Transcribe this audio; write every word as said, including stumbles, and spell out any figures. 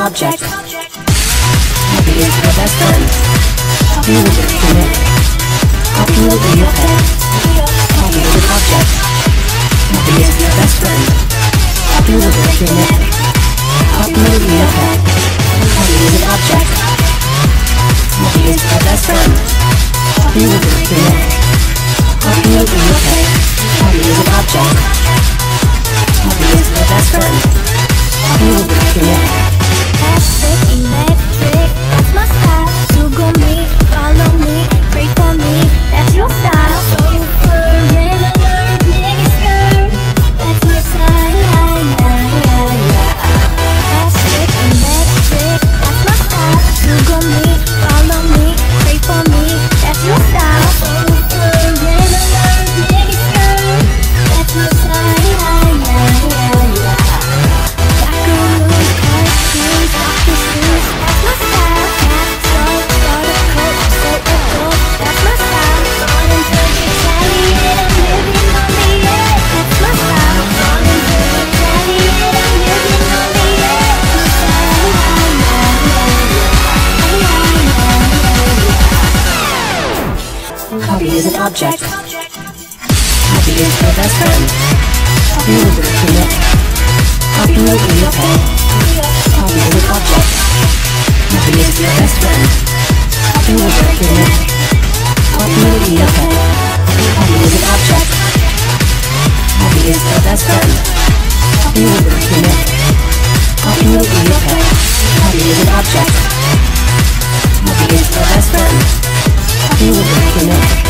object. Hobby is your best friend. Hobby will break your neck. Hobby will be your pet. Hobby is an object. Hobby is your best friend. Hobby will break your neck. Hobby will be your pet. Hobby is an object. Hobby is your best friend. Hobby will break your neck. Hobby will be your pet. Hobby is an object. Hobby is your best friend. Hobby will break your neck. Plastic, electric, that's my style. You go me, follow me, pray for me, that's your style. Super, red alert, nigga skirt, that's my style. Plastic, electric, that's my style. You go me, follow me, pray for me, that's your style. Super, red alert, nigga skirt, that's my style. Hobby is an object. Hobby is your best friend. Hobby will break your neck. Hobby will be your pet. Hobby is an object. Hobby is your best friend. Hobby will break your neck. Hobby will be your pet. Hobby is an object. Hobby is your best friend. Hobby will break your neck. Hobby will be your pet. Hobby is an object. Hobby is your best friend. Hobby will break your neck.